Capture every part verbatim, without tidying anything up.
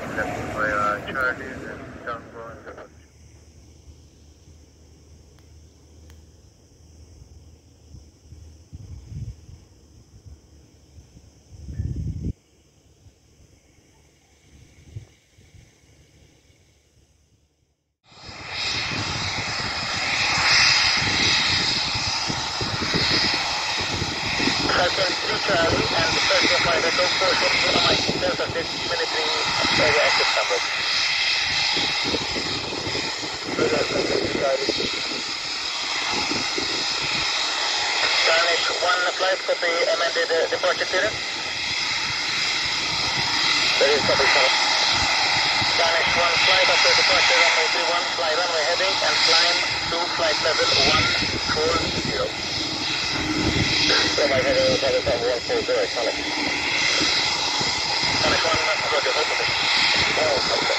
left via Charlie and Tango and the Charlie and the first of my vessel, four ships to the mic, delta six, military area active number. Spanish one flight, copy amended uh, departure clearance. There is copy, Spanish one flight after departure, runway three one, fly runway heading and climb to flight level one four zero. So my heading is at one four zero, Sonic. Sonic one, roger, hold position. Oh, okay.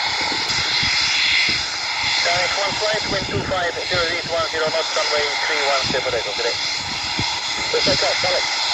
Sonic one flight, wind two five zero, reach one zero knots, runway three one, stay for today. This is Sonic.